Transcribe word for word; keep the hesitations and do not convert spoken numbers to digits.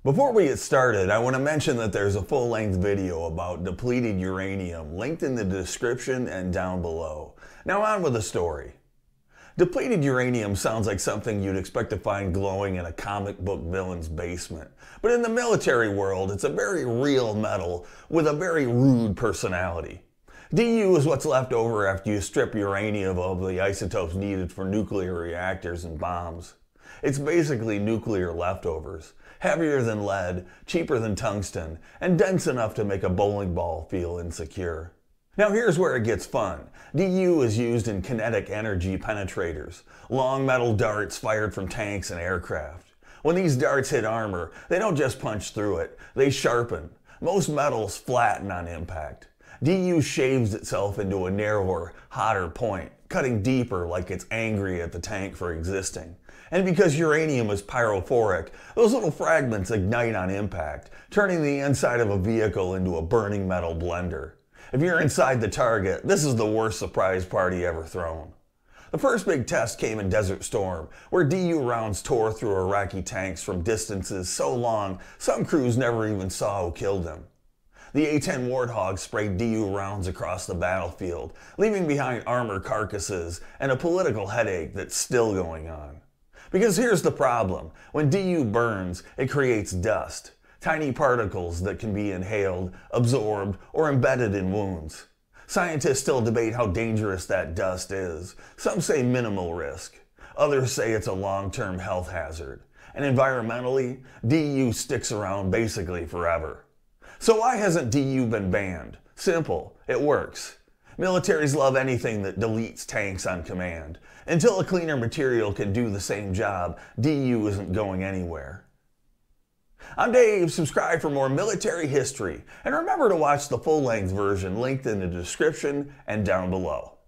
Before we get started, I want to mention that there's a full-length video about depleted uranium linked in the description and down below. Now on with the story. Depleted uranium sounds like something you'd expect to find glowing in a comic book villain's basement. But in the military world, it's a very real metal with a very rude personality. D U is what's left over after you strip uranium of the isotopes needed for nuclear reactors and bombs. It's basically nuclear leftovers, heavier than lead, cheaper than tungsten, and dense enough to make a bowling ball feel insecure. Now here's where it gets fun. D U is used in kinetic energy penetrators, long metal darts fired from tanks and aircraft. When these darts hit armor, they don't just punch through it, they sharpen. Most metals flatten on impact. D U shaves itself into a narrower, hotter point, cutting deeper like it's angry at the tank for existing. And because uranium is pyrophoric, those little fragments ignite on impact, turning the inside of a vehicle into a burning metal blender. If you're inside the target, this is the worst surprise party ever thrown. The first big test came in Desert Storm, where D U rounds tore through Iraqi tanks from distances so long some crews never even saw who killed them. The A ten Warthog sprayed D U rounds across the battlefield, leaving behind armor carcasses and a political headache that's still going on. Because here's the problem. When D U burns, it creates dust, tiny particles that can be inhaled, absorbed, or embedded in wounds. Scientists still debate how dangerous that dust is. Some say minimal risk. Others say it's a long-term health hazard. And environmentally, D U sticks around basically forever. So why hasn't D U been banned? Simple, it works. Militaries love anything that deletes tanks on command. Until a cleaner material can do the same job, D U isn't going anywhere. I'm Dave, subscribe for more military history, and remember to watch the full-length version linked in the description and down below.